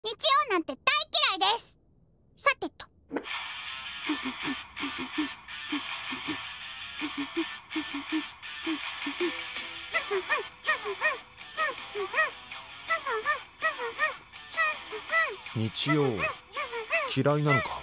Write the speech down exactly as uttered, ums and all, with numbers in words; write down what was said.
日曜なんて大嫌いです。さてと。 日曜嫌いなのか？